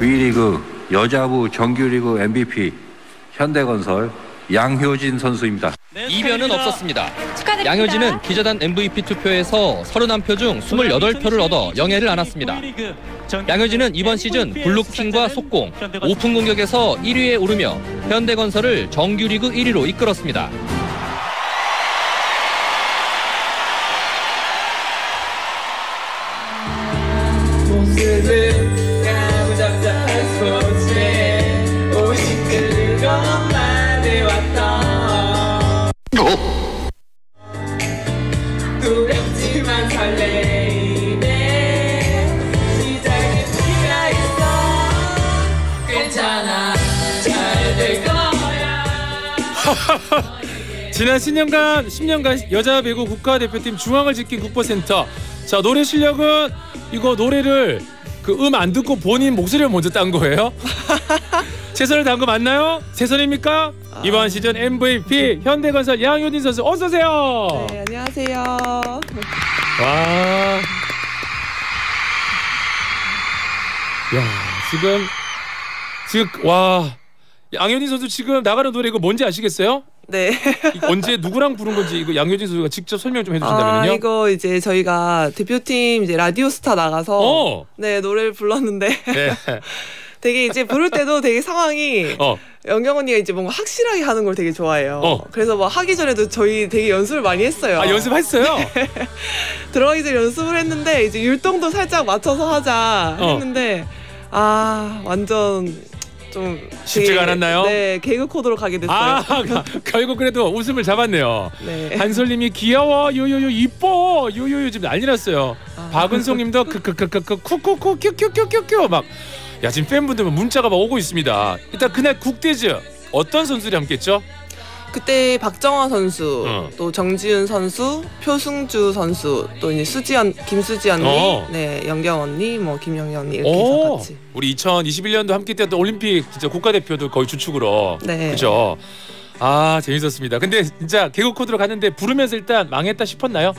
V리그 여자부 정규리그 MVP 현대건설 양효진 선수입니다. 이변은 없었습니다. 양효진은 기자단 MVP 투표에서 31표 중 28표를 얻어 영예를 안았습니다. 양효진은 이번 시즌 블로킹과 속공, 오픈 공격에서 1위에 오르며 현대건설을 정규리그 1위로 이끌었습니다. 두렵지만 설레이네 시작은 네가 있어 괜찮아 잘 될 거야. 지난 10년간 여자 배구 국가대표팀 중앙을 지킨 국보센터. 자, 노래 실력은 이거 노래를 안 듣고 본인 목소리를 먼저 딴 거예요? 최선을 다한 거 맞나요? 최선입니까? 이번 시즌 MVP 현대건설 양효진 선수 어서 오세요. 네, 안녕하세요. 와. 야, 지금 와. 양효진 선수 지금 나가는 노래 이거 뭔지 아시겠어요? 네. 언제 누구랑 부른 건지 이거 양효진 선수가 직접 설명 좀 해주신다면요. 이거 이제 저희가 대표팀 이제 라디오스타 나가서 네 노래를 불렀는데 네. 되게 이제 부를 때도 되게 상황이 영경 언니가 이제 뭔가 확실하게 하는 걸 되게 좋아해요. 그래서 뭐 하기 전에도 저희 되게 연습을 많이 했어요. 아, 연습했어요? 네. 들어가기 전에 연습을 했는데 이제 율동도 살짝 맞춰서 하자 했는데 완전 좀 쉽지가 않았나요? 네, 개그 코드로 가게 됐어요. 결국 그래도 웃음을 잡았네요. 네. 한솔님이 귀여워, 요요요 이뻐, 요요요 지금 난리 났어요. 박은송님도 쿠쿠쿠 큐큐큐큐큐 막. 야, 지금 팬분들 문자가 막 오고 있습니다. 일단 그날 국대즈 어떤 선수들이 함께했죠? 그때 박정화 선수, 또 정지훈 선수, 표승주 선수, 또 이제 김수지 언니, 네, 연경 언니, 뭐 김영희 언니 이렇게 해서 같이. 우리 2021년도 함께 뛰었던 올림픽 진짜 국가대표도 거의 주축으로. 네. 그죠? 아, 재밌었습니다. 근데 진짜 개그 코드로 갔는데 부르면서 일단 망했다 싶었나요?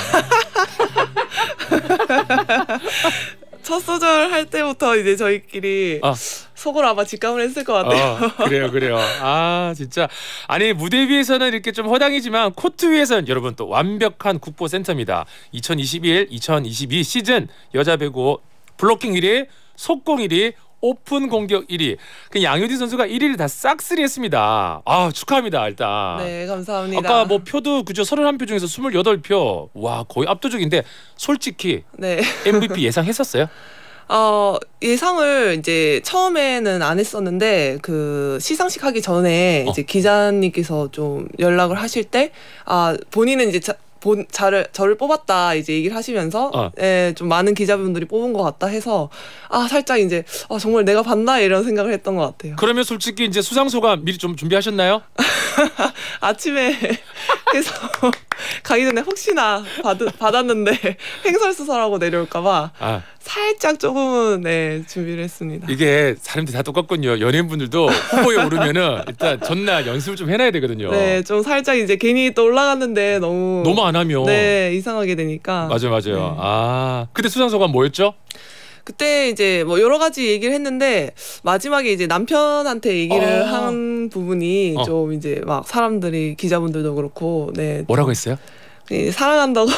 첫 소절 할 때부터 이제 저희끼리 속으로 아마 직감을 했을 것 같아요. 그래요. 아, 진짜. 아니, 무대 위에서는 이렇게 좀 허당이지만 코트 위에서는 여러분 또 완벽한 국보센터입니다. 2021-2022 시즌 여자 배구 블로킹 1위, 속공 1위, 오픈 공격 1위. 그 양효진 선수가 1위를 다 싹쓸이 했습니다. 아, 축하합니다, 일단. 네, 감사합니다. 아까 뭐 표도 그저 31표 중에서 28표. 와, 거의 압도적인데 솔직히 네. MVP 예상했었어요? 예상을 이제 처음에는 안 했었는데 그 시상식 하기 전에 이제 기자님께서 좀 연락을 하실 때 본인은 이제 저를 뽑았다 이제 얘기를 하시면서 좀 많은 기자분들이 뽑은 것 같다 해서 살짝 이제 정말 내가 봤나 이런 생각을 했던 것 같아요. 그러면 솔직히 이제 수상소감 미리 좀 준비하셨나요? 아침에 해서 가기 전에 혹시나 받았는데 횡설수설하고 내려올까봐 살짝 조금은 준비를 했습니다. 이게 사람들이 다 똑같군요. 연예인분들도 후보에 오르면은 일단 전날 연습을 좀 해놔야 되거든요. 네, 좀 살짝 이제 괜히 또 올라갔는데 너무 안 하면 이상하게 되니까. 맞아요. 네. 그때 수상소감 뭐였죠? 그때 이제 뭐 여러 가지 얘기를 했는데 마지막에 이제 남편한테 얘기를 한 부분이 좀 이제 막 사람들이 기자분들도 그렇고 뭐라고 했어요? 사랑한다고.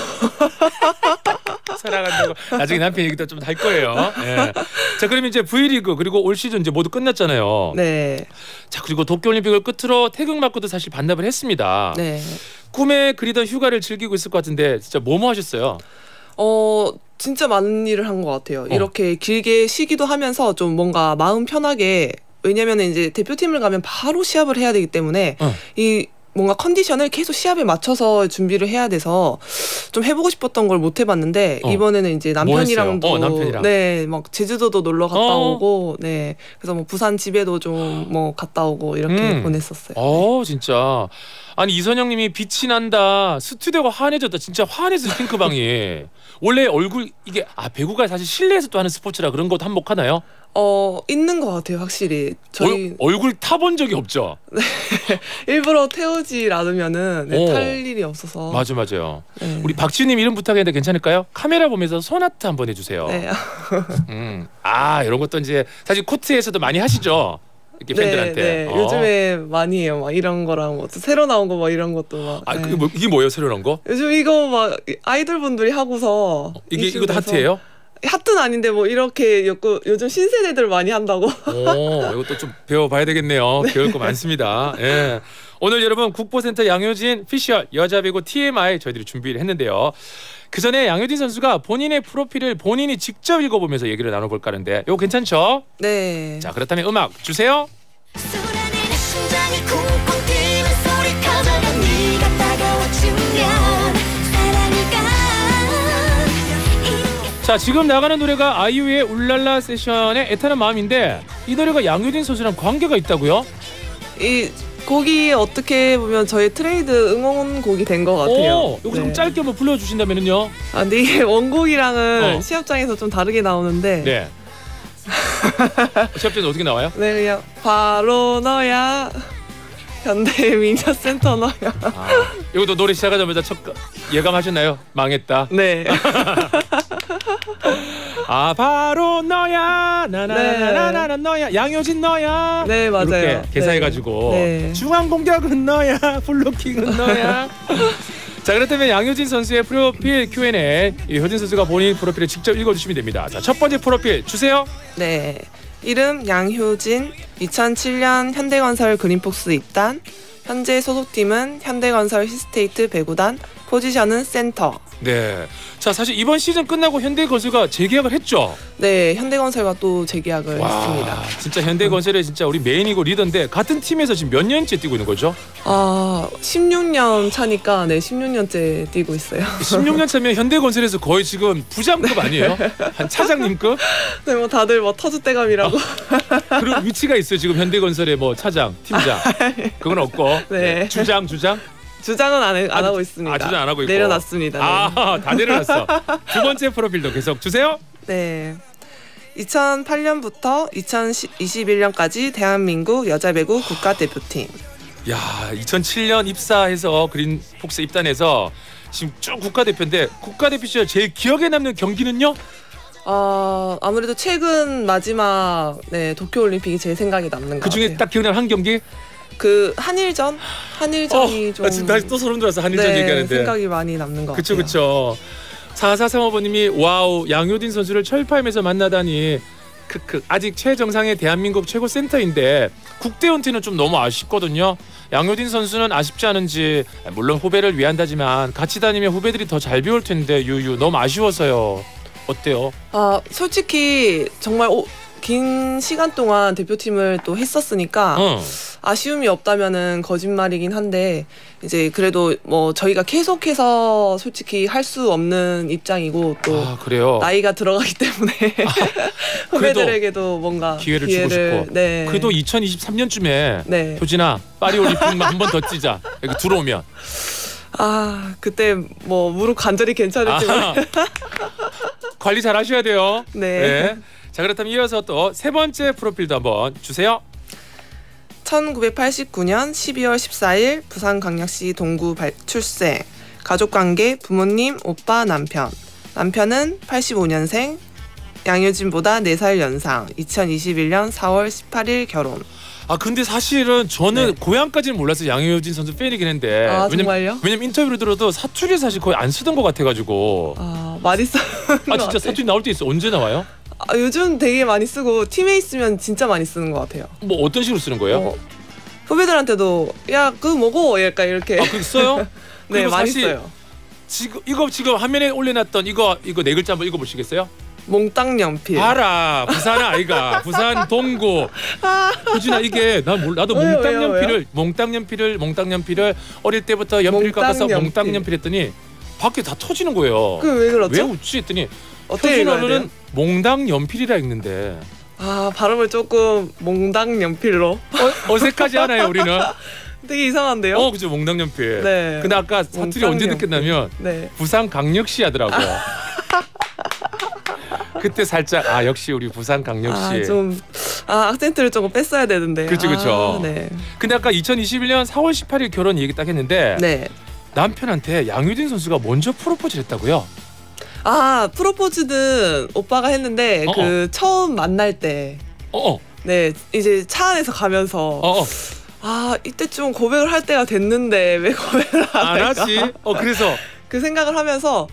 사랑한다고. 나중에 남편 얘기도 좀 할 거예요. 네. 자, 그럼 이제 V리그 그리고 올 시즌 이제 모두 끝났잖아요. 네. 자, 그리고 도쿄올림픽을 끝으로 태극마크도 사실 반납을 했습니다. 네. 꿈에 그리던 휴가를 즐기고 있을 것 같은데 진짜 뭐뭐 하셨어요? 진짜 많은 일을 한 것 같아요. 이렇게 길게 쉬기도 하면서 좀 뭔가 마음 편하게, 왜냐면 이제 대표팀을 가면 바로 시합을 해야 되기 때문에 이 뭔가 컨디션을 계속 시합에 맞춰서 준비를 해야 돼서 좀 해보고 싶었던 걸 못 해봤는데 이번에는 이제 남편이랑도 막 제주도도 놀러 갔다 오고 그래서 뭐 부산 집에도 좀 뭐 갔다 오고 이렇게 보냈었어요. 진짜. 아니, 이선영님이 빛이 난다. 스튜디오가 환해졌다. 진짜 환해서 핑크방이. 원래 얼굴 이게 배구가 사실 실내에서 또 하는 스포츠라 그런 것도 한몫하나요? 있는 것 같아요, 확실히. 저희 얼굴 타본 적이 없죠. 일부러 태우지 않으면은 오. 탈 일이 없어서. 맞아요. 네. 우리 박지님 이름 부탁했는데 괜찮을까요? 카메라 보면서 손아트 한번 해주세요. 네. 이런 것도 이제 사실 코트에서도 많이 하시죠. 이렇게 팬들한테. 네. 요즘에 많이 해요. 막 이런 거랑 뭐 새로 나온 거 막 이런 것도 막. 아, 네. 이게 뭐예요? 새로 나온 거? 요즘 이거 막 아이돌 분들이 하고서 이것도 이슈돼서. 하트예요? 하트는 아닌데 뭐 이렇게 요즘 신세대들 많이 한다고. 이것도 좀 배워봐야 되겠네요. 배울 거 많습니다. 예. 오늘 여러분 국보센터 양효진 피셜 여자 배구 TMI 저희들이 준비를 했는데요. 그 전에 양효진 선수가 본인의 프로필을 본인이 직접 읽어보면서 얘기를 나눠볼까 하는데 이거 괜찮죠? 네. 자, 그렇다면 음악 주세요. 쏟아내는 심장이 쿵쿵 뛰는 소리 커져가 네가 다가와주면 사랑일까. 자, 지금 나가는 노래가 아이유의 울랄라 세션의 애타는 마음인데 이 노래가 양효진 선수랑 관계가 있다고요? 이 곡이 어떻게 보면 저희 트레이드 응원곡이 된 것 같아요. 여기서 좀 네. 짧게 한번 불러주신다면요? 근데 이게 원곡이랑은 어. 시합장에서 좀 다르게 나오는데. 네. 시합전에 어떻게 나와요? 네, 그냥 바로 너야. 현대미녀센터 너야. 이것도 노래 시작하자마자 첫 예감하셨나요? 망했다. 네. 바로 너야 나나나나나 너야 양효진 너야. 네, 맞아요. 이렇게 개사해가지고 네. 중앙 공격은 너야 블로킹은 너야. 자, 그렇다면 양효진 선수의 프로필 Q&A 이 효진 선수가 본인 프로필을 직접 읽어주시면 됩니다. 자, 첫 번째 프로필 주세요. 네. 이름 양효진. 2007년 현대건설 그린폭스 입단. 현재 소속팀은 현대건설 히스테이트 배구단. 포지션은 센터. 네. 자, 사실 이번 시즌 끝나고 현대건설가 재계약을 했죠. 네, 현대건설과 또 재계약을 했습니다. 진짜 현대건설의 진짜 우리 메인이고 리더인데 같은 팀에서 지금 몇 년째 뛰고 있는 거죠? 16년 차니까 네, 16년째 뛰고 있어요. 16년 차면 현대건설에서 거의 지금 부장급 아니에요? 한 차장님급? 네, 뭐 다들 뭐 터줏대감이라고. 그런 위치가 있어요. 지금 현대건설의 뭐 차장, 팀장. 그건 없고. 네. 주장. 주장은 안 하고 있습니다. 주장 안 하고 있고. 내려놨습니다. 네. 다 내려놨어. 두 번째 프로필도 계속 주세요. 네. 2008년부터 2021년까지 대한민국 여자배구 국가대표팀. 야, 2007년 입사해서 그린폭스 입단해서 지금 쭉 국가대표인데 국가대표 시절 제일 기억에 남는 경기는요? 아무래도 최근 마지막 도쿄올림픽이 제일 생각이 남는 것 그 중에 같아요. 딱 기억나는 한 경기? 그 한일전이 좀. 지금 다시 또 소름 돋아서 한일전 네, 얘기하는데. 생각이 많이 남는 것 같아요. 그쵸. 4435번님이 와우 양효진 선수를 철파임에서 만나다니 크크 아직 최정상의 대한민국 최고 센터인데 국대 은퇴는 좀 너무 아쉽거든요. 양효진 선수는 아쉽지 않은지 물론 후배를 위한다지만 같이 다니면 후배들이 더 잘 배울 텐데 유유 너무 아쉬워서요. 어때요? 솔직히 정말 긴 시간 동안 대표팀을 또 했었으니까 아쉬움이 없다면은 거짓말이긴 한데 이제 그래도 뭐 저희가 계속해서 솔직히 할 수 없는 입장이고 또 그래요? 나이가 들어가기 때문에 후배들에게도 뭔가 기회를 주고 싶고. 네. 그래도 2023년쯤에 네. 효진아 파리 올림픽만 한 번 더 뛰자. 여기 들어오면. 그때 뭐 무릎 관절이 괜찮을지 관리 잘 하셔야 돼요. 네. 자, 그렇다면 이어서 또 세 번째 프로필도 한번 주세요. 1989년 12월 14일 부산광역시 동구 출생. 가족관계 부모님, 오빠, 남편. 남편은 85년생, 양효진보다 4살 연상. 2021년 4월 18일 결혼. 근데 사실은 저는 고향까지는 몰랐어요. 양효진 선수 팬이긴 했는데. 정말요? 왜냐면 인터뷰를 들어도 사투리 사실 거의 안 쓰던 것 같아가지고. 많이 쓰는 것 진짜 사투리 나올 때 있어. 언제 나와요? 요즘 되게 많이 쓰고 팀에 있으면 진짜 많이 쓰는 것 같아요. 뭐 어떤 식으로 쓰는 거예요? 후배들한테도 야 그거 뭐고 약간 이렇게. 그게 써요? 네, 많이 사실 써요. 지금 화면에 올려놨던 이거 네 글자 한번 읽어보시겠어요? 몽땅 연필. 알아. 부산 아이가. 부산 동구. 효진아 이게 나도 몽땅 연필을 어릴 때부터 연필 깎아서 몽땅 연필 했더니 밖에 다 터지는 거예요. 왜 그렇죠? 왜 웃지 했더니 어떻게 읽어야 돼요? 효진어는 몽땅 연필이라 읽는데. 발음을 조금 몽땅 연필로. 어색하지 않아요 우리는? 되게 이상한데요? 그죠 몽땅 연필. 네. 근데 아까 사투리 언제 몽땅 느꼈냐면 네. 부산 강력시 하더라고. 그때 살짝 역시 우리 부산 강력시. 악센트를 조금 뺐어야 되는데. 그렇죠. 네. 근데 아까 2021년 4월 18일 결혼 얘기 딱 했는데 네. 남편한테 양효진 선수가 먼저 프로포즈를 했다고요? 프로포즈는 오빠가 했는데 그 처음 만날 때. 네, 이제 차 안에서 가면서 이때쯤 고백을 할 때가 됐는데 왜 고백을 안 할까? 하지? 그래서 그 생각을 하면서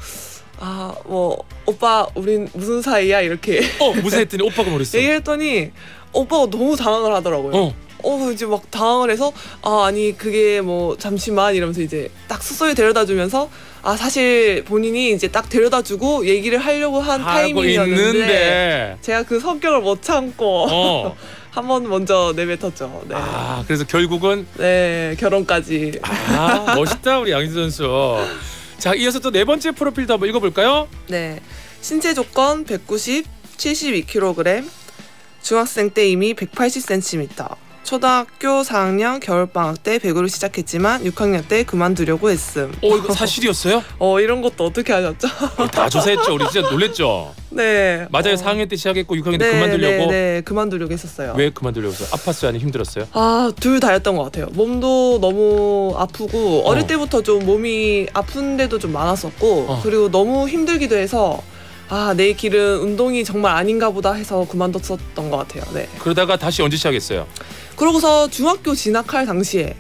오빠 우린 무슨 사이야 이렇게 무슨 했더니 오빠가 뭐랬어? 얘기했더니 오빠가 너무 당황을 하더라고요. 이제 막 당황을 해서 아니 그게 뭐 잠시만 이러면서 이제 딱 숙소에 데려다 주면서 사실 본인이 이제 딱 데려다 주고 얘기를 하려고 한 타이밍이었는데 제가 그 성격을 못 참고 한번 먼저 내뱉었죠. 네. 그래서 결국은 네, 결혼까지. 멋있다 우리 양효진 선수. 자, 이어서 또 네 번째 프로필도 한번 읽어볼까요? 네, 신체 조건 190, 72kg, 중학생 때 이미 180cm. 초등학교 4학년 겨울방학 때 배구를 시작했지만 6학년 때 그만두려고 했음. 이거 사실이었어요? 이런 것도 어떻게 하셨죠? 다 조사했죠. 우리 진짜 놀랬죠? 네. 맞아요. 4학년 때 시작했고 6학년 때 그만두려고? 네, 그만두려고 했었어요. 왜 그만두려고 했어요? 아팠어요? 아니면 힘들었어요? 둘 다였던 것 같아요. 몸도 너무 아프고 어릴 때부터 좀 몸이 아픈 데도 좀 많았었고 그리고 너무 힘들기도 해서 내 길은 운동이 정말 아닌가 보다 해서 그만뒀었던 것 같아요. 네. 그러다가 다시 언제 시작했어요? 그러고서 중학교 진학할 당시에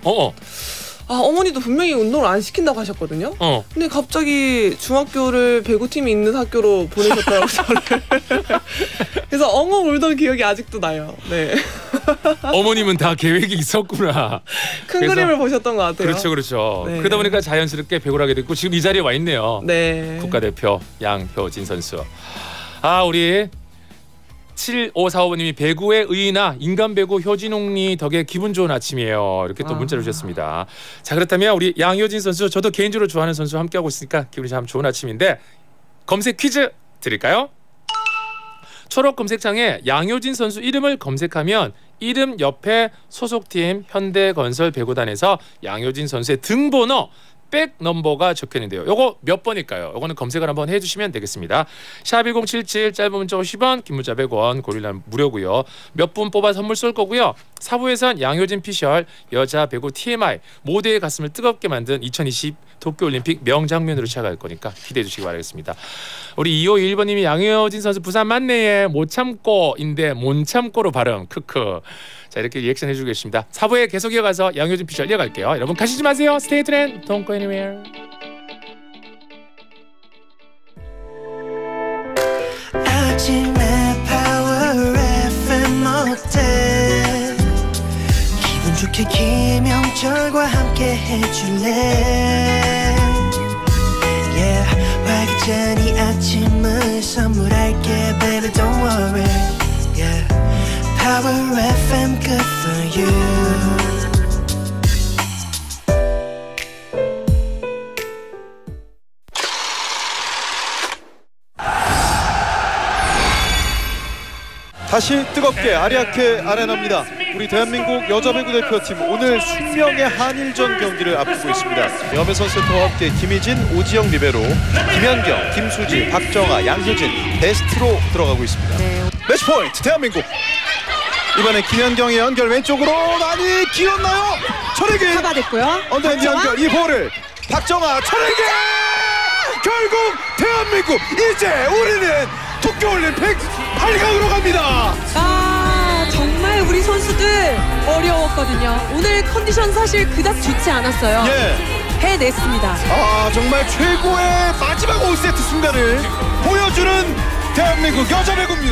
어머니도 분명히 운동을 안 시킨다고 하셨거든요. 근데 갑자기 중학교를 배구팀이 있는 학교로 보내셨더라고요. 저를. 그래서 엉엉 울던 기억이 아직도 나요. 네. 어머님은 다 계획이 있었구나. 큰 그림을 보셨던 것 같아요. 그렇죠. 네. 그러다 보니까 자연스럽게 배구를 하게 됐고 지금 이 자리에 와 있네요. 네. 국가대표 양효진 선수. 우리 7545번님이 배구의 의인아 인간 배구 효진홍리 덕에 기분 좋은 아침이에요. 이렇게 또 문자를 주셨습니다. 자, 그렇다면 우리 양효진 선수, 저도 개인적으로 좋아하는 선수 함께하고 있으니까 기분이 참 좋은 아침인데 검색 퀴즈 드릴까요? 초록 검색창에 양효진 선수 이름을 검색하면 이름 옆에 소속팀 현대건설 배구단에서 양효진 선수의 등번호 백 넘버가 적혀있는데요. 요거 몇 번일까요? 요거는 검색을 한번 해주시면 되겠습니다. 샵1077 짧은 문자 50원, 긴 문자 100원, 고릴라는 무료고요. 몇 분 뽑아 선물 쏠 거고요. 4부에선 양효진 피셜 여자 배구 TMI 모두의 가슴을 뜨겁게 만든 2020 도쿄올림픽 명장면으로 시작할 거니까 기대해 주시기 바라겠습니다. 우리 2521번님이 양효진 선수 부산 맞네에 못 참고인데 못 참고로 발음 크크. 자, 이렇게 리액션 해주고 계십니다. 4부에 계속 이어가서 양효진 피셜 이어갈게요. 여러분 가시지 마세요. Stay tuned. Don't go anywhere. 아침에 Power FM 어때 기분 좋게 김영철과 함께 해줄래 Yeah 활기찬 이 아침을 선물할게 Baby don't worry Yeah Power FM good for you 다시 뜨겁게 아리아케 아레나입니다. 우리 대한민국 여자 배구 대표팀 오늘 숙명의 한일전 경기를 앞두고 있습니다. 염혜선 센터와 함께 김희진, 오지영 리베로, 김연경, 김수지, 박정아, 양효진 베스트로 들어가고 있습니다. 매치 포인트 대한민국. 이번에 김연경의 연결 왼쪽으로 많이 기었나요? 철회기 잡아냈고요. 언더핸드 연결 이 볼을 박정아 철회기 결국 대한민국 이제 우리는 도쿄올림픽 8강으로 갑니다. 정말 우리 선수들 어려웠거든요. 오늘 컨디션 사실 그닥 좋지 않았어요. 해냈습니다. 정말 최고의 마지막 5세트 순간을 보여주는 대한민국 여자 배구입니다.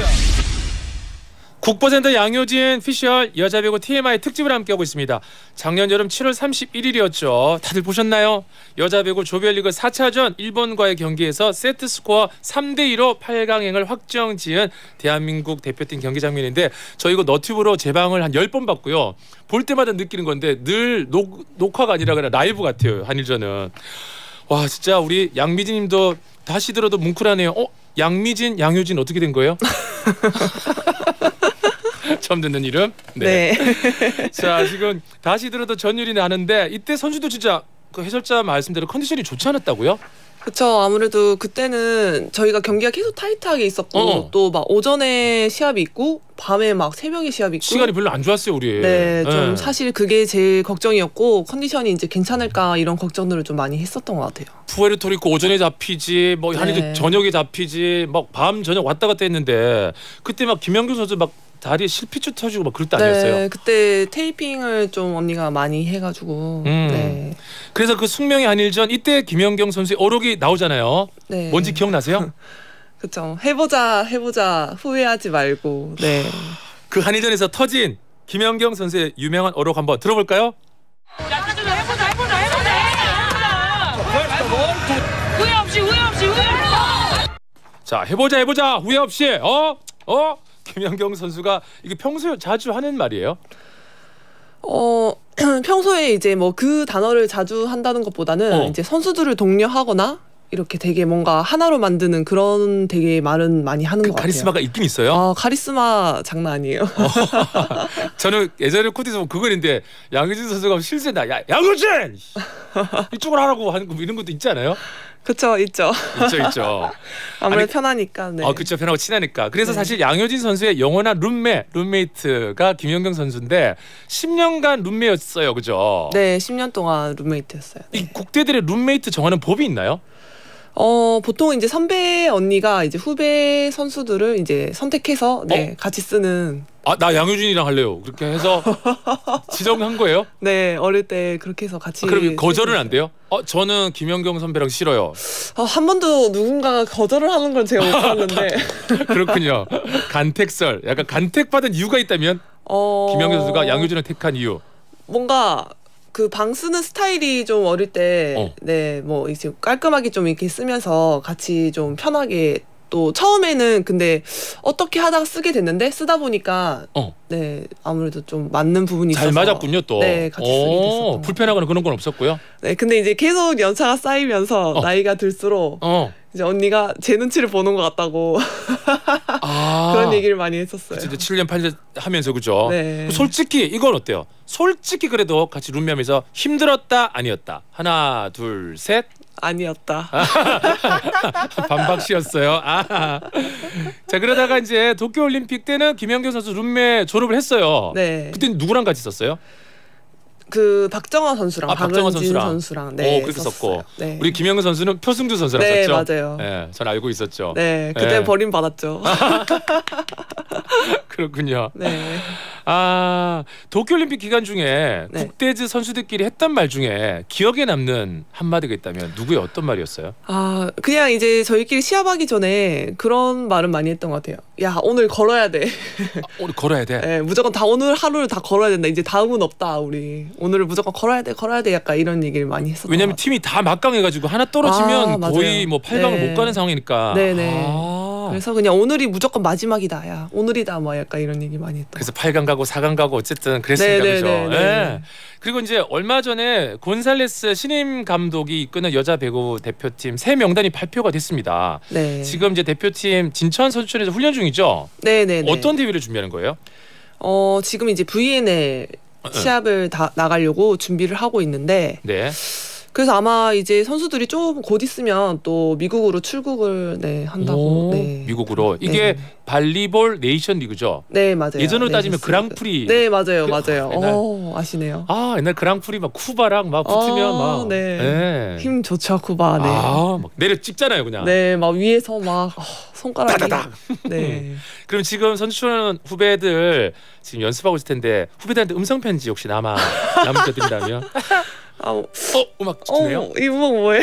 국보센터 양효진 피셜 여자 배구 TMI 특집을 함께하고 있습니다. 작년 여름 7월 31일이었죠. 다들 보셨나요? 여자 배구 조별리그 4차전 일본과의 경기에서 세트 스코어 3대2로 8강행을 확정지은 대한민국 대표팀 경기 장면인데 저 이거 너튜브로 재방을 한 10번 봤고요. 볼 때마다 느끼는 건데 늘 녹화가 아니라 그냥 라이브 같아요. 한일전은. 와 진짜 우리 양미진 님도 다시 들어도 뭉클하네요. 양미진, 양효진 어떻게 된 거예요? 처음 듣는 이름? 네. 자 지금 다시 들어도 전율이 나는데 이때 선수도 진짜 그 해설자 말씀대로 컨디션이 좋지 않았다고요? 그쵸. 아무래도 그때는 저희가 경기가 계속 타이트하게 있었고 또 막 오전에 시합이 있고 밤에 막 새벽에 시합이 있고 시간이 별로 안 좋았어요 우리. 네, 좀 사실 그게 제일 걱정이었고 컨디션이 이제 괜찮을까 이런 걱정들을 좀 많이 했었던 것 같아요. 푸에르토리코 오전에 잡히지 뭐 한이도 저녁에 잡히지 막 밤 저녁 왔다 갔다 했는데 그때 막 김연경 선수 막 다리에 실핏줄 터지고 막 그럴 때 아니었어요? 네, 그때 테이핑을 좀 언니가 많이 해가지고. 네. 그래서 그 숙명의 한일전 이때 김연경 선수의 어록이 나오잖아요. 네. 뭔지 기억나세요? 그쵸. 해보자 후회하지 말고. 네. 그 한일전에서 터진 김연경 선수의 유명한 어록 한번 들어볼까요? 후회 없이 자, 해보자 후회 없이. 김연경 선수가 이게 평소에 자주 하는 말이에요? 평소에 이제 뭐 그 단어를 자주 한다는 것보다는 이제 선수들을 독려하거나 이렇게 되게 뭔가 하나로 만드는 그런 되게 말은 많이 하는 것 같아요. 카리스마가 있긴 있어요? 카리스마 장난 아니에요. 저는 예전에 코트에서 보면 그거인데 양효진 선수가 실수했나? 야, 양효진! 이쪽으로 하라고 하는 거 이런 것도 있지 않아요? 그쵸, 있죠. 있죠. 아무래도 편하니까. 네. 그쵸, 편하고 친하니까. 그래서 사실 양효진 선수의 영원한 룸메이트가 김연경 선수인데 10년간 룸메였어요, 그죠? 네, 10년 동안 룸메이트였어요. 네. 이 국대들의 룸메이트 정하는 법이 있나요? 보통 이제 선배 언니가 이제 후배 선수들을 이제 선택해서 같이 쓰는. 나 양효진이랑 할래요. 그렇게 해서 지정한 거예요? 네, 어릴 때 그렇게 해서 같이. 그럼 거절은 안 돼요? 저는 김연경 선배랑 싫어요. 한 번도 누군가가 거절을 하는 걸 제가 못 봤는데. 그렇군요. 간택설. 약간 간택받은 이유가 있다면 김연경 선수가 양효진을 택한 이유. 뭔가 그 방 쓰는 스타일이 좀 어릴 때 뭐 이제 깔끔하게 좀 이렇게 쓰면서 같이 좀 편하게 또 처음에는 근데 어떻게 하다가 쓰게 됐는데 쓰다 보니까 네 아무래도 좀 맞는 부분이 잘 있어서 맞았군요 또. 네 같이 쓰게 됐었던 불편하거나 그런 건 없었고요. 네 근데 이제 계속 연차가 쌓이면서 나이가 들수록 이제 언니가 제 눈치를 보는 것 같다고 그런 얘기를 많이 했었어요. 이제 7년 8년 하면서 그죠. 네. 솔직히 이건 어때요? 솔직히 그래도 같이 룸메하면서 힘들었다 아니었다. 하나 둘 셋. 아니었다. 반박시였어요. 자 그러다가 이제 도쿄올림픽 때는 김연경 선수 룸메 졸업을 했어요. 네. 그때는 누구랑 같이 있었어요? 그 박정화 선수랑 박정화 박은진 선수랑 그렇게 썼고 네. 우리 김연경 선수는 표승주 선수랑 네, 썼죠. 맞아요. 네, 전 알고 있었죠. 네, 그때 버림 받았죠. 그렇군요. 네. 도쿄올림픽 기간 중에 국대즈 선수들끼리 했던 말 중에 기억에 남는 한마디가 있다면 누구의 어떤 말이었어요? 그냥 이제 저희끼리 시합하기 전에 그런 말은 많이 했던 것 같아요. 야, 오늘 걸어야 돼. 오늘 걸어야 돼? 네, 무조건 다 오늘 하루를 다 걸어야 된다. 이제 다음은 없다, 우리. 오늘을 무조건 걸어야 돼. 약간 이런 얘기를 많이 했었던 왜냐면 팀이 다 막강해가지고 하나 떨어지면 거의 뭐 8강을 못 가는 상황이니까. 네네. 그래서 그냥 오늘이 무조건 마지막이다. 야, 오늘이다. 뭐 약간 이런 얘기 많이 했던. 그래서 8강 가고 4강 가고 어쨌든 그랬으니까 그죠. 네. 그리고 이제 얼마 전에 곤살레스 신임 감독이 이끄는 여자 배구 대표팀 새 명단이 발표가 됐습니다. 네. 지금 이제 대표팀 진천 선수촌에서 훈련 중이죠. 네네네. 어떤 대회를 준비하는 거예요? 지금 이제 VNL 시합을 다 나가려고 준비를 하고 있는데. 네. 그래서 아마 이제 선수들이 좀 곧 있으면 또 미국으로 출국을 한다고. 네. 미국으로. 이게 발리볼 네이션 리그죠? 네, 맞아요. 예전으로 따지면 그랑프리. 네, 맞아요. 아시네요. 옛날 그랑프리 막 쿠바랑 막 붙으면 막 네. 힘 좋죠, 쿠바. 네. 막 내려 찍잖아요, 그냥. 네, 막 위에서 막 손가락이. 따다닥. 네. 그럼 지금 선수촌 후배들 지금 연습하고 있을 텐데 후배들한테 음성 편지 혹시 남겨드린다면? 음악 주네요. 이 음악 뭐예요?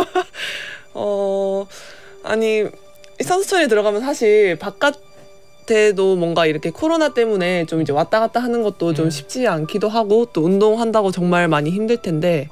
아니 선수촌에 들어가면 사실 바깥에도 뭔가 이렇게 코로나 때문에 좀 이제 왔다 갔다 하는 것도 좀 쉽지 않기도 하고 또 운동한다고 정말 많이 힘들 텐데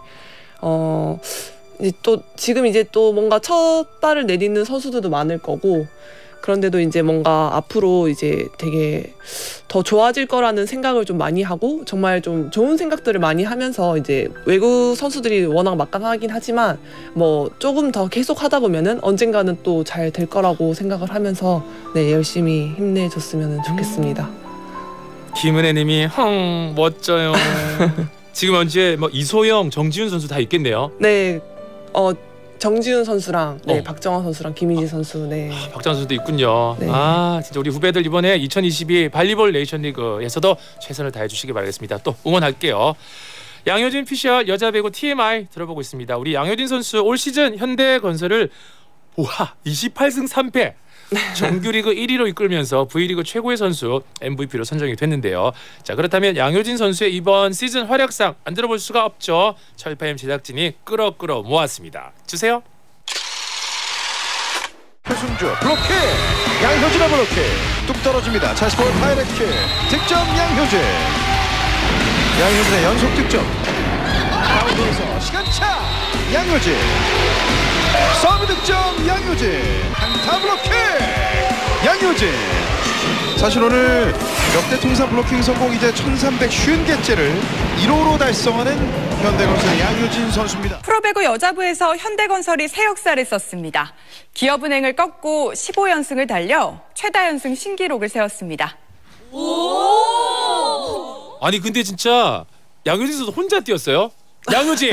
이제 또 지금 이제 또 뭔가 첫 발을 내딛는 선수들도 많을 거고 그런데도 이제 뭔가 앞으로 이제 되게 더 좋아질 거라는 생각을 좀 많이 하고 정말 좀 좋은 생각들을 많이 하면서 이제 외국 선수들이 워낙 막강하긴 하지만 뭐 조금 더 계속 하다 보면은 언젠가는 또 잘 될 거라고 생각을 하면서 네 열심히 힘내줬으면 좋겠습니다. 김은혜님이 멋져요. 지금 현재 뭐 이소영, 정지훈 선수 다 있겠네요. 네, 정지훈 선수랑 네, 어. 박정환 선수랑 김희지 선수 네. 박정환 선수도 있군요. 네. 아 진짜 우리 후배들 이번에 2022 발리볼 네이션리그에서도 최선을 다해 주시기 바라겠습니다. 또 응원할게요. 양효진 피셜 여자 배구 TMI 들어보고 있습니다. 우리 양효진 선수 올 시즌 현대건설을 28승 3패 정규리그 1위로 이끌면서 V리그 최고의 선수 MVP로 선정이 됐는데요. 자 그렇다면 양효진 선수의 이번 시즌 활약상 안 들어볼 수가 없죠. 철파임 제작진이 끌어 모았습니다. 주세요. 표순주 블로킹 양효진의 블로킹 뚝 떨어집니다. 찰스볼 다이렉트 득점 양효진의 연속 득점 가운데에서 시간차 양효진 서브 득점 양효진 강타 블로킹 양효진 사실 오늘 역대 통산 블로킹 성공 이제 1350개째를 1호로 달성하는 현대건설의 양효진 선수입니다. 프로배구 여자부에서 현대건설이 새 역사를 썼습니다. 기업은행을 꺾고 15연승을 달려 최다 연승 신기록을 세웠습니다. 아니 근데 진짜 양효진 선수 혼자 뛰었어요? 양효진님이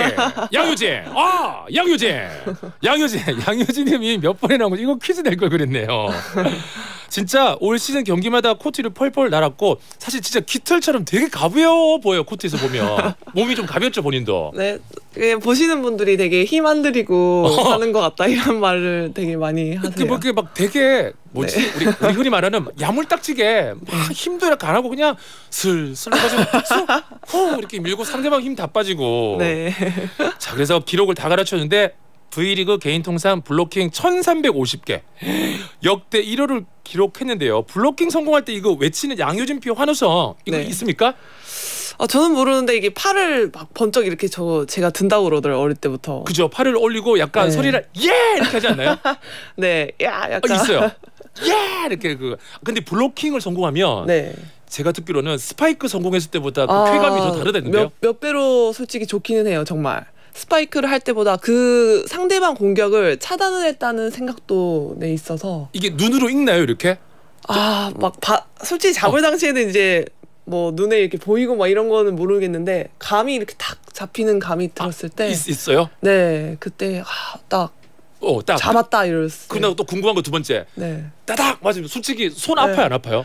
몇 번에 나온 거지? 이거 퀴즈 낼 걸 그랬네요. 진짜 올 시즌 경기마다 코트 위를 펄펄 날았고 사실 진짜 깃털처럼 되게 가벼워 보여요. 코트에서 보면 몸이 좀 가볍죠 본인도. 네, 보시는 분들이 되게 힘 안 들이고 하는 것 같다 이런 말을 되게 많이 하세요. 그게 막 되게 뭐지? 네. 우리 흔히 말하는 야물딱지게 막 힘도 이렇게 안 하고 그냥 슬슬 가지고 후 이렇게 밀고 상대방 힘 다 빠지고. 네. 자 그래서 기록을 다 가르쳤는데 V리그 개인 통산 블로킹 1350개 역대 1호를 기록했는데요. 블로킹 성공할 때 이거 외치는 양효진표 환호성 이거 네. 있습니까? 저는 모르는데 이게 팔을 막 번쩍 이렇게 제가 든다고 그러더라고요 어릴 때부터. 그죠. 팔을 올리고 약간 네. 소리를 예 이렇게 하지 않나요? 네, 야 약간 있어요. 예 이렇게 근데 블로킹을 성공하면 네. 제가 듣기로는 스파이크 성공했을 때보다 그 쾌감이 더 다르다는데요. 몇 배로 솔직히 좋기는 해요 정말. 스파이크를 할 때보다 그 상대방 공격을 차단을 했다는 생각도 네 있어서 이게 눈으로 읽나요 이렇게? 솔직히 잡을 당시에는 이제 뭐 눈에 이렇게 보이고 막 이런 거는 모르겠는데 감이 이렇게 탁 잡히는 감이 들었을 때 있어요? 네 그때 딱 잡았다 이랬어요. 그리고 또 궁금한 거 두 번째. 네. 따닥 맞으면 솔직히 손 아파요 안 아파요?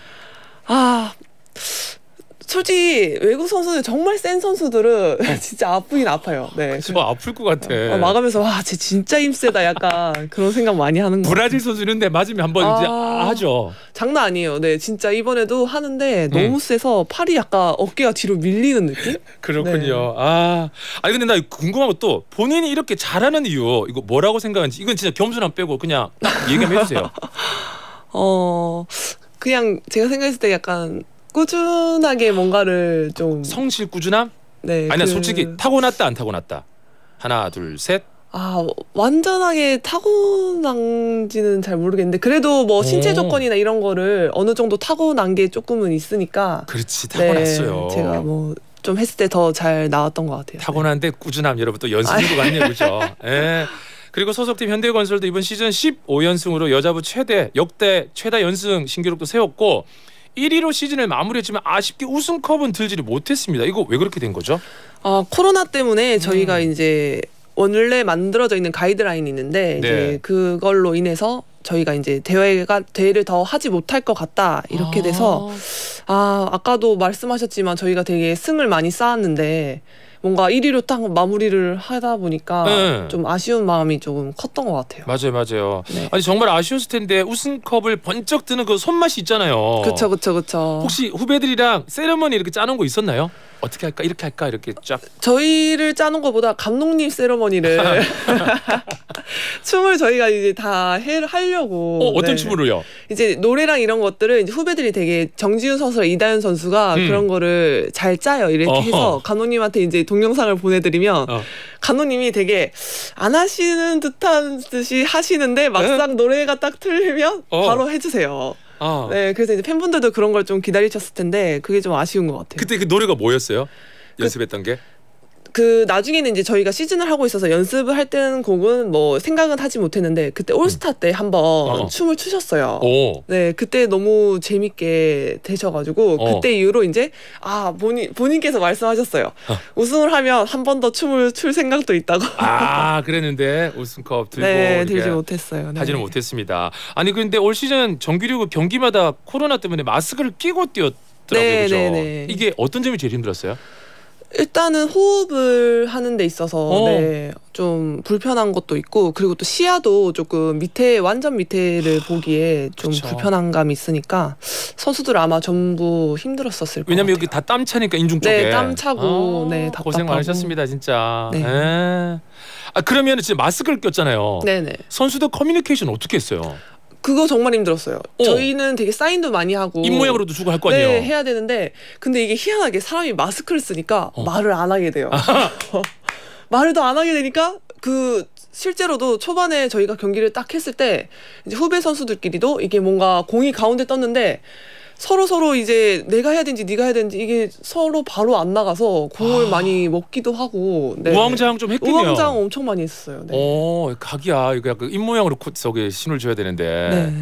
솔직히 외국 선수들 정말 센 선수들은 진짜 아프긴 아파요. 네. 저 아플 것 같아. 마감해서 와, 쟤 진짜 힘세다 약간 그런 생각 많이 하는 거. 브라질 선수는데 맞으면 한번 이제 하죠. 장난 아니에요. 네, 진짜 이번에도 하는데 너무 세서 팔이 약간 어깨가 뒤로 밀리는 느낌? 그렇군요. 네. 아니 근데 나 궁금한 것도 본인이 이렇게 잘하는 이유 이거 뭐라고 생각하는지 이건 진짜 겸손함 빼고 그냥 딱 얘기 좀 해주세요. 그냥 제가 생각했을 때 약간 꾸준하게 뭔가를 좀 성실 꾸준함? 네. 아니 솔직히 타고났다 안 타고났다. 하나 둘 셋. 완전하게 타고난지는 잘 모르겠는데 그래도 뭐 신체 조건이나 이런 거를 어느 정도 타고난 게 조금은 있으니까. 그렇지 타고났어요. 네, 제가 뭐 좀 했을 때 더 잘 나왔던 것 같아요. 타고난데 꾸준함 여러분 또 연습인 것 같네요, 그렇죠? 예. 그리고 소속팀 현대건설도 이번 시즌 15연승으로 여자부 역대 최다 연승 신기록도 세웠고 1위로 시즌을 마무리했지만 아쉽게 우승컵은 들지를 못했습니다. 이거 왜 그렇게 된 거죠? 코로나 때문에 저희가 이제 원래 만들어져 있는 가이드라인이 있는데 이제 그걸로 인해서 저희가 이제 대회를 더 하지 못할 것 같다 이렇게 돼서 아까도 말씀하셨지만 저희가 되게 승을 많이 쌓았는데 뭔가 1위로 딱 마무리를 하다 보니까 좀 아쉬운 마음이 조금 컸던 것 같아요. 맞아요. 네. 아니 정말 아쉬웠을 텐데 우승컵을 번쩍 드는 그 손맛이 있잖아요. 그렇죠. 혹시 후배들이랑 세레머니 이렇게 짜놓은 거 있었나요? 어떻게 할까 이렇게 할까 이렇게 쫙. 저희를 짜는 것보다 감독님 세레머니를 춤을 저희가 이제 다 하려고. 어떤 춤으로요? 이제 노래랑 이런 것들을 이제 후배들이 되게 정지훈 선수랑 이다현 선수가 그런 거를 잘 짜요. 이렇게 해서 감독님한테 이제 동영상을 보내드리면 감독님이 되게 안 하시는 듯한 듯이 하시는데 막상 노래가 딱 틀리면 바로 해주세요. 네, 그래서 이제 팬분들도 그런 걸 좀 기다리셨을 텐데 그게 좀 아쉬운 것 같아요. 그때 그 노래가 뭐였어요? 연습했던 게? 그 나중에는 이제 저희가 시즌을 하고 있어서 연습을 할 때는 곡은 뭐 생각은 하지 못했는데 그때 올스타 때 한번 춤을 추셨어요. 네, 그때 너무 재밌게 되셔가지고 그때 이후로 이제 본인께서 말씀하셨어요. 우승을 하면 한 번 더 춤을 출 생각도 있다고. 그랬는데 우승컵 들고 네, 들지 못했어요. 네. 하지는 못했습니다. 아니 근데 올 시즌 정규리그 경기마다 코로나 때문에 마스크를 끼고 뛰었더라고요. 그죠? 이게 어떤 점이 제일 힘들었어요? 일단은 호흡을 하는 데 있어서 좀 불편한 것도 있고 그리고 또 시야도 조금 완전 밑에를 보기에 좀 불편한 감이 있으니까 선수들 아마 전부 힘들었었을 거예요. 왜냐면 여기 다 땀 차니까 인중 쪽에. 네, 땀 차고 답답하고. 고생 많으셨습니다 진짜. 그러면 진짜 마스크를 꼈잖아요. 네네. 선수들 커뮤니케이션 어떻게 했어요? 그거 정말 힘들었어요. 저희는 되게 사인도 많이 하고 입모양으로도 주고 할 거 아니에요. 네, 해야 되는데 근데 이게 희한하게 사람이 마스크를 쓰니까 말을 안 하게 돼요. 말을 더 안 하게 되니까 실제로도 초반에 저희가 경기를 딱 했을 때 이제 후배 선수들끼리도 이게 뭔가 공이 가운데 떴는데 서로 이제 내가 해야 되는지 네가 해야 되는지 이게 서로 바로 안 나가서 공을 많이 먹기도 하고. 우왕좌왕 좀 했군요. 우왕좌왕 엄청 많이 했어요. 네. 각이야. 이거 약간 입모양으로 속에 신을 줘야 되는데.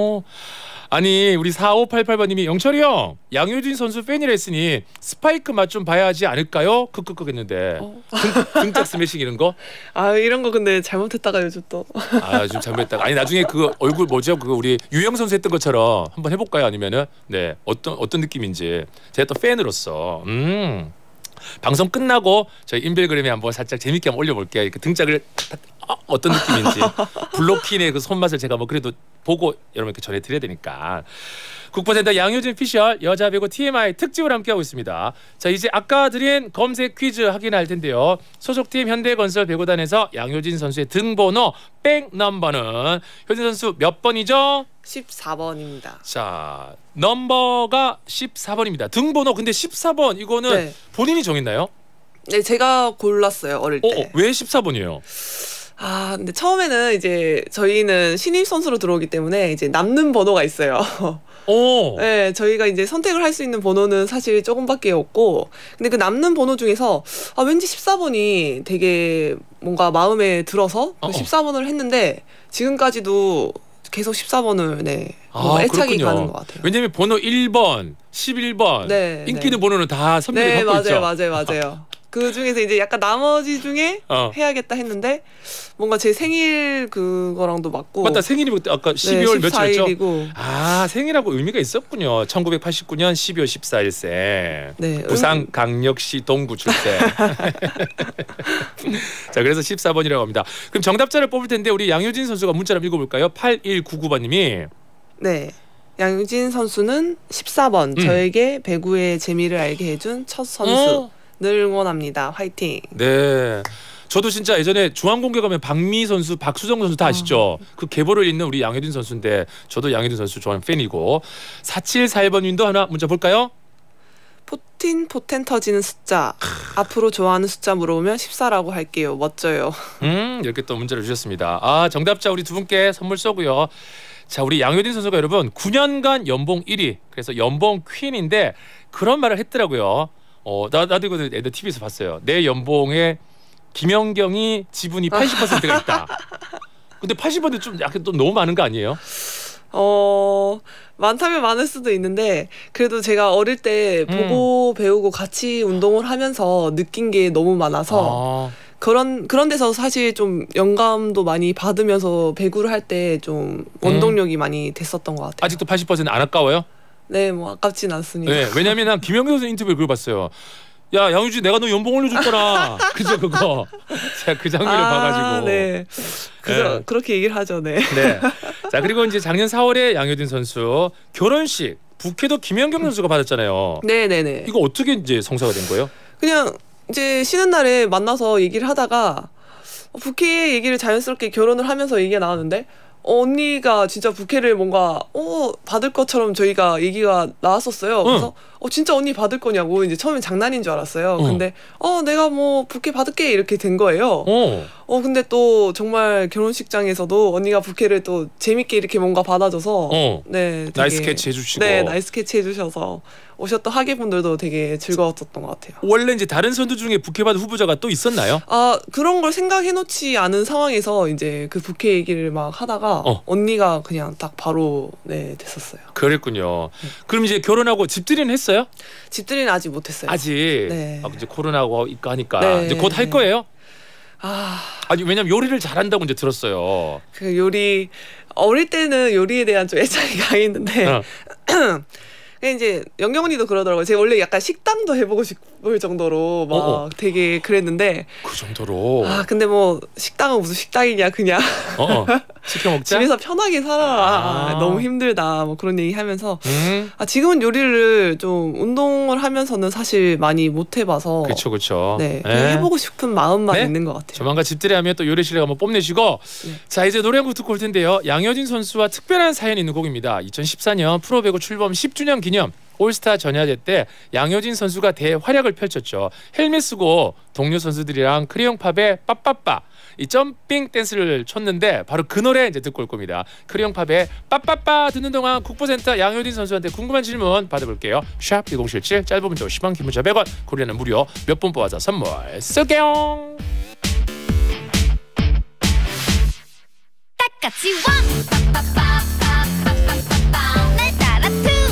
아니 우리 4588번님이 영철이 형 양효진 선수 팬이라 했으니 스파이크 맛 좀 봐야 하지 않을까요? 크크크 했는데 등짝 스매싱 이런 거? 이런 거 근데 잘못했다가 요즘 또 좀 잘못했다가 나중에 그 얼굴 뭐죠? 그거 우리 유영 선수 했던 것처럼 한번 해볼까요? 아니면은 어떤 느낌인지 제가 또 팬으로서 방송 끝나고 저희 인별그램에 한번 살짝 재밌게 한번 올려볼게요. 이렇게 등짝을 어떤 느낌인지 블로킹의 그 손맛을 제가 뭐 그래도 보고 여러분께 전해드려야 되니까. 국보센터 양효진 피셜 여자 배구 TMI 특집을 함께하고 있습니다. 자 이제 아까 드린 검색 퀴즈 확인할 텐데요. 소속팀 현대건설 배구단에서 양효진 선수의 등번호 백넘버는 효진 선수 몇 번이죠? 14번입니다. 자 넘버가 14번입니다. 등번호 근데 14번 이거는 본인이 정했나요? 네, 제가 골랐어요 어릴 때. 왜 14번이에요? 근데 처음에는 이제 저희는 신입 선수로 들어오기 때문에 이제 남는 번호가 있어요. 네, 저희가 이제 선택을 할 수 있는 번호는 사실 조금밖에 없고, 근데 그 남는 번호 중에서 왠지 14번이 되게 뭔가 마음에 들어서 그 14번을 했는데 지금까지도 계속 14번을 애착이 가는 것 같아요. 왜냐면 번호 1번, 11번 인기 있는 번호는 다 선별을 받고 있죠. 맞아요. 그 중에서 이제 약간 나머지 중에 해야겠다 했는데 뭔가 제 생일 그거랑도 맞고. 맞다, 생일이 아까 12월 며칠이었죠? 14일이고. 생일하고 의미가 있었군요. 1989년 12월 14일생. 네, 부산광역시 동구 출생. 자, 그래서 14번이라고 합니다. 그럼 정답자를 뽑을 텐데 우리 양효진 선수가 문자를 읽어볼까요? 8199번님이. 네. 양효진 선수는 14번. 저에게 배구의 재미를 알게 해준 첫 선수. 늘 응원합니다. 화이팅. 네. 저도 진짜 예전에 중앙공개 가면 박미 선수, 박수정 선수 다 아시죠? 그 계보를 잇는 우리 양효진 선수인데 저도 양효진 선수 좋아하는 팬이고. 4741번님도 하나 문자 볼까요? 포텐 터지는 숫자. 앞으로 좋아하는 숫자 물어보면 14라고 할게요. 멋져요. 이렇게 또 문자를 주셨습니다. 정답자 우리 두 분께 선물 쏘고요. 자, 우리 양효진 선수가 여러분 9년간 연봉 1위. 그래서 연봉 퀸인데 그런 말을 했더라고요. 나도 이거 애들 TV에서 봤어요. 내 연봉에 김연경이 지분이 80%가 있다. 근데 80%는 좀 약간 또 너무 많은 거 아니에요? 많다면 많을 수도 있는데 그래도 제가 어릴 때 보고 배우고 같이 운동을 하면서 느낀 게 너무 많아서 그런 데서 사실 좀 영감도 많이 받으면서 배구를 할 때 좀 원동력이 많이 됐었던 것 같아요. 아직도 80%는 안 아까워요? 네, 뭐 아깝진 않습니다. 네, 왜냐면 난 김연경 선수 인터뷰를 그걸 봤어요. 야, 양효진 내가 너 연봉 올려줬더라. 그죠, 그거. 제가 그 장면을 봐가지고. 네. 그죠, 그렇게 얘기를 하죠, 네. 네. 자, 그리고 이제 작년 4월에 양효진 선수 결혼식 부케도 김연경 선수가 받았잖아요. 네네네. 이거 어떻게 이제 성사가 된 거예요? 그냥 이제 쉬는 날에 만나서 얘기를 하다가 부케 얘기를 자연스럽게 결혼을 하면서 얘기가 나왔는데 언니가 진짜 부케를 뭔가 받을 것처럼 저희가 얘기가 나왔었어요. 그래서 진짜 언니 받을 거냐고 이제 처음엔 장난인 줄 알았어요. 근데 내가 뭐 부케 받을게 이렇게 된 거예요. 근데 또 정말 결혼식장에서도 언니가 부케를 또 재밌게 이렇게 뭔가 받아줘서 네, 되게, 나이스 캐치 해주시고 네, 나이스 캐치 해주셔서 오셨던 하객분들도 되게 즐거웠었던 것 같아요. 원래 이제 다른 선수 중에 부케 받은 후보자가 또 있었나요? 그런 걸 생각해놓지 않은 상황에서 이제 그 부케 얘기를 막 하다가 언니가 그냥 딱 바로 네 됐었어요. 그랬군요. 그럼 이제 결혼하고 집들이는 했어요? 집들이는 아직 못했어요. 아직. 네. 이제 코로나고 있고 하니까 네. 이제 곧 할 거예요? 아니 왜냐면 요리를 잘한다고 이제 들었어요. 그 요리 어릴 때는 요리에 대한 좀 애착이 강했는데 이제 영경 언니도 그러더라고요. 제가 원래 약간 식당도 해보고 싶을 정도로 막 되게 그랬는데 그 정도로. 근데 뭐 식당은 무슨 식당이냐 그냥 시켜 먹자. 집에서 편하게 살아라. 너무 힘들다 뭐 그런 얘기 하면서 지금은 요리를 좀 운동을 하면서는 사실 많이 못 해봐서 그렇죠. 네, 해보고 싶은 마음만 있는 것 같아요. 조만간 집들이 하면 또 요리 실력 한번 뽐내시고 자 이제 노래 한 곡 듣고 올 텐데요. 양효진 선수와 특별한 사연이 있는 곡입니다. 2014년 프로배구 출범 10주년 기념 올스타 전야제 때 양효진 선수가 대활약을 펼쳤죠. 헬멧 쓰고 동료 선수들이랑 크레용 팝의 빠빠빠 이 점핑 댄스를 췄는데 바로 그 노래 이제 듣고 올 겁니다. 크레용 팝의 빠빠빠 듣는 동안 국보센터 양효진 선수한테 궁금한 질문 받아볼게요. 샵 1077 짧은 문자 50원 긴 문자 100원 고리는 무료 몇 분 뽑아서 선물 쏠게요. 같이 날 따라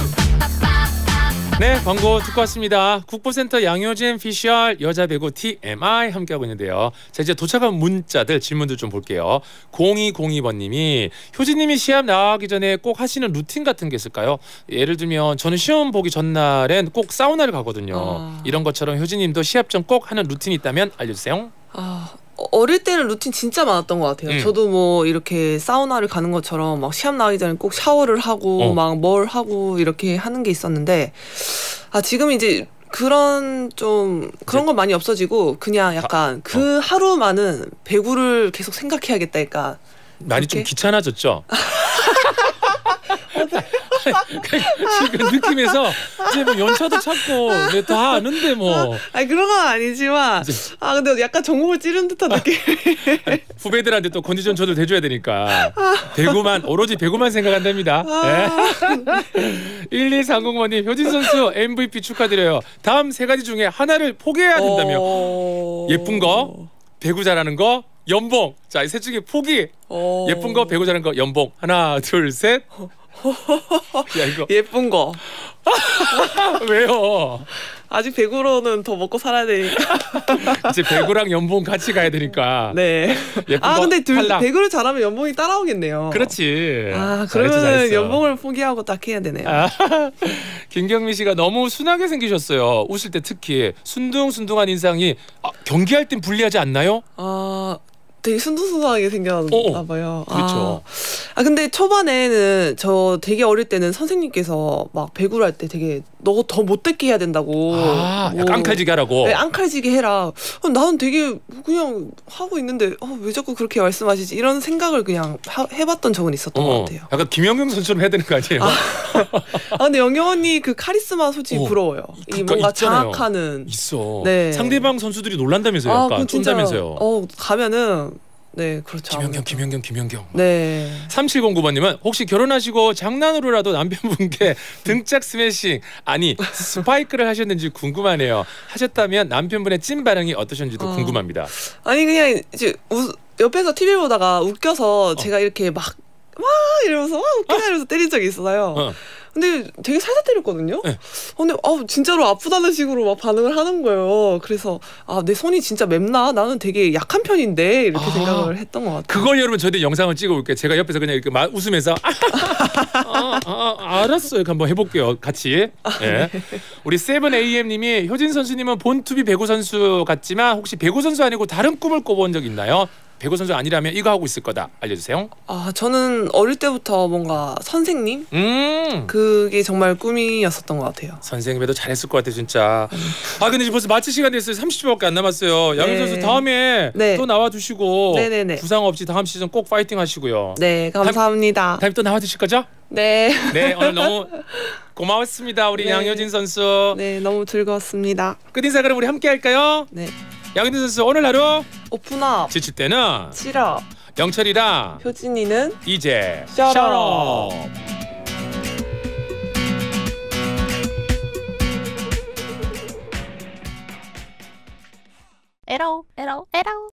네, 광고 듣고 왔습니다. 국보센터 양효진 피셜 여자 배구 TMI 함께하고 있는데요. 자 이제 도착한 문자들 질문들 좀 볼게요. 0202번님이 효진님이 시합 나가기 전에 꼭 하시는 루틴 같은 게 있을까요? 예를 들면 저는 시험 보기 전날엔 꼭 사우나를 가거든요. 이런 것처럼 효진님도 시합 전 꼭 하는 루틴이 있다면 알려주세요. 어릴 때는 루틴 진짜 많았던 것 같아요. 저도 뭐 이렇게 사우나를 가는 것처럼 막 시합 나가기 전에 꼭 샤워를 하고 막 뭘 하고 이렇게 하는 게 있었는데 지금 이제 그런 건 많이 없어지고 그냥 약간 그 하루만은 배구를 계속 생각해야겠다. 그러니까 많이 좀 귀찮아졌죠? 지금 느낌에서 이제 뭐 연차도 찾고 다 아는데 뭐 그런 건 아니지만 근데 약간 전공을 찌른 듯한 느낌. 후배들한테 또 컨디션 조절 해줘야 되니까 배구만 오로지 배구만 생각한답니다. 1130번님 효진 선수 MVP 축하드려요. 다음 세 가지 중에 하나를 포기해야 된다며 예쁜 거 배구 잘하는 거 연봉. 자, 이 셋 중에 포기. 예쁜 거 배구 잘하는 거 연봉. 하나 둘 셋. 야 이거 예쁜 거. 왜요? 아직 배구로는 더 먹고 살아야 되니까. 이제 배구랑 연봉 같이 가야 되니까. 네. 예쁜 거 근데 탈락. 배구를 잘하면 연봉이 따라오겠네요. 그렇지. 그러면 연봉을 포기하고 딱 해야 되네요. 김경미 씨가 너무 순하게 생기셨어요. 웃을 때 특히 순둥순둥한 인상이 경기할 땐 불리하지 않나요? 되게 순둥순둥하게 생겼나 봐요. 그렇죠. 근데 초반에는 저 되게 어릴 때는 선생님께서 막 배구를 할 때 되게 너 더 못되게 해야 된다고. 약간 앙칼지게 하라고. 네, 앙칼지게 해라. 나는 되게 그냥 하고 있는데 왜 자꾸 그렇게 말씀하시지? 이런 생각을 그냥 해봤던 적은 있었던 것 같아요. 약간 김연경 선수처럼 해야 되는 거 아니에요? 근데 영경 언니 그 카리스마 솔직히 부러워요. 이 뭔가 있잖아요. 장악하는. 있어. 네. 상대방 선수들이 놀란다면서요. 약간 쫀다면서요. 가면은 네 그렇죠. 김연경. 네. 3709번님은 혹시 결혼하시고 장난으로라도 남편분께 등짝 스매싱 아니 스파이크를 하셨는지 궁금하네요. 하셨다면 남편분의 찐 반응이 어떠셨는지도 궁금합니다. 아니 그냥 이제 옆에서 TV 보다가 웃겨서 제가 이렇게 막 이러면서 웃기다 이러면서 때린 적이 있어요. 근데 되게 살살 때렸거든요. 네. 근데 진짜로 아프다는 식으로 막 반응을 하는 거예요. 그래서 내 손이 진짜 맵나? 나는 되게 약한 편인데 이렇게 생각을 했던 것 같아요. 그걸 여러분 저희들 영상을 찍어볼게요. 제가 옆에서 그냥 이렇게 웃으면서 알았어요. 한번 해볼게요. 같이. 네. 우리 7AM님이 효진 선수님은 본투비 배구 선수 같지만 혹시 배구 선수 아니고 다른 꿈을 꿔본 적 있나요? 배구 선수 아니라면 이거 하고 있을 거다. 알려주세요. 저는 어릴 때부터 뭔가 선생님? 그게 정말 꿈이었었던 것 같아요. 선생님에도 잘했을 것 같아요 진짜. 근데 이제 벌써 마칠 시간 됐어요. 30초밖에 안 남았어요. 양효진 선수 다음에 또 나와주시고 부상 없이 다음 시즌 꼭 파이팅 하시고요. 네 감사합니다. 다음에 또 나와주실 거죠? 네. 네, 오늘 너무 고마웠습니다. 우리 네. 양효진 선수. 네, 너무 즐거웠습니다. 끝인사 그럼 우리 함께 할까요? 네. 양효진 선수 오늘 하루 오픈업. 지칠 때는 칠업. 영철이랑 효진이는 이제 셧업. 셧업. 에러 에러 에러